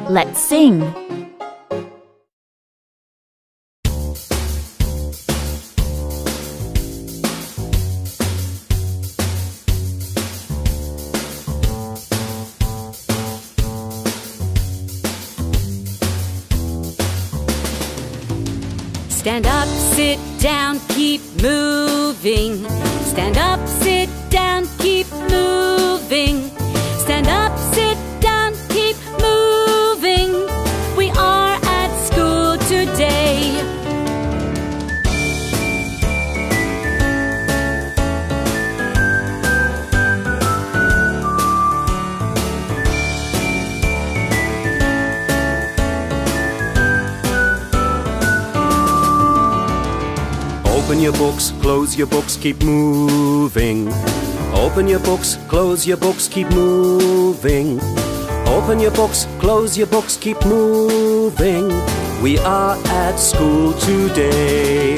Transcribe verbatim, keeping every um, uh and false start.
Let's sing. Stand up, sit down, keep moving. Stand up, sit down, keep moving. Stand up, sit down, keep moving. We are at school today. Open your books, close your books, keep moving. Open your books, close your books, keep moving. Open your books, close your books, keep moving. We are at school today.